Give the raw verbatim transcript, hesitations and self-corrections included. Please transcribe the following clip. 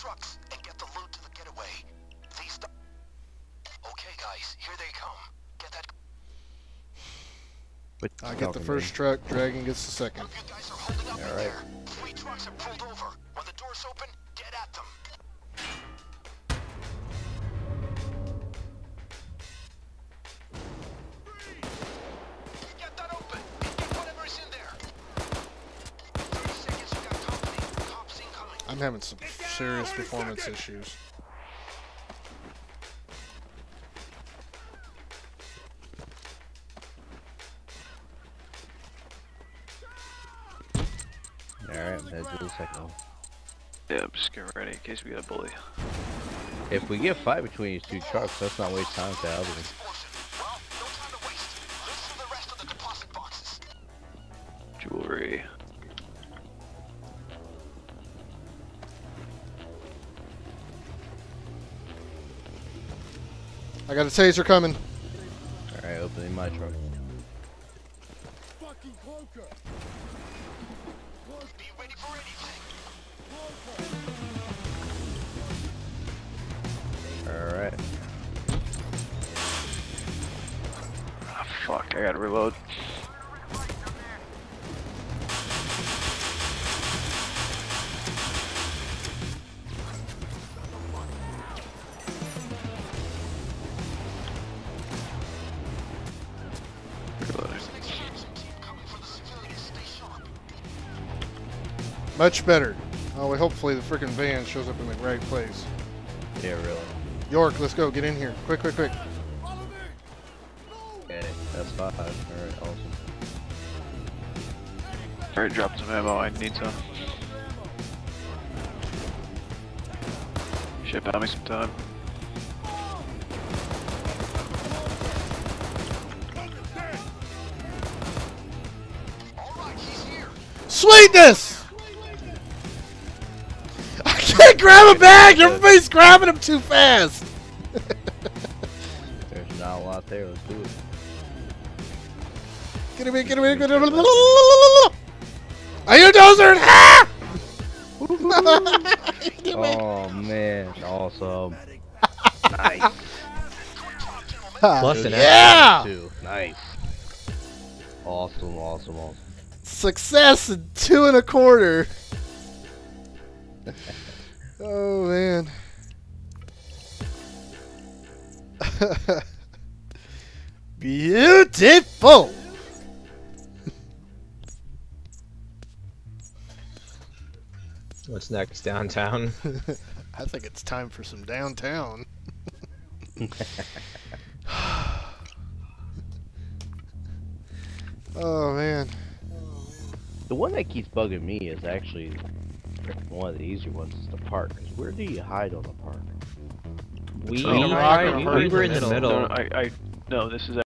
trucks and get the loot to the getaway. These. Okay, guys, here they come. Get that. But I get the first truck, Dragon gets the second. You guys are holding up in Alright. there. Three trucks have pulled over. When the doors open, get at them. Get that open. Get whatever's in there. thirty seconds, we got company. Cops incoming. I'm having some serious performance issues. Alright, let's do the second one. Yeah, just get ready in case we get a bully. If we get a fight between these two trucks, let's not waste time to other one. Well, no time to waste. Look for the rest of the deposit boxes. Jewelry. I got a taser coming. Alright, opening my truck. Be ready for anything. Alright. Ah, fuck, I gotta reload. Reloading. Much better. Oh, well, hopefully the freaking van shows up in the right place. Yeah, really. York, let's go. Get in here. Quick, quick, quick. Okay, that's five. Alright, awesome. Alright, drop some ammo, I need some. Shit, buy me some time. Alright, he's here. Sweetness! I can't grab a bag! Everybody's grabbing them too fast! There's not a lot there, let's do it. Get him in, get him in, get him in. Are you dozering? Ah! Oh man, awesome. Nice. Plus an yeah! too. Nice. Awesome, awesome, awesome. Success in two and a quarter. Oh man. Beautiful. What's next? Downtown? I think it's time for some downtown. Oh man. The one that keeps bugging me is actually one of the easier ones is the park. 'Cause where do you hide on the park? We, So, we, rock we, or we were in the No, middle. no, I, I, no, this is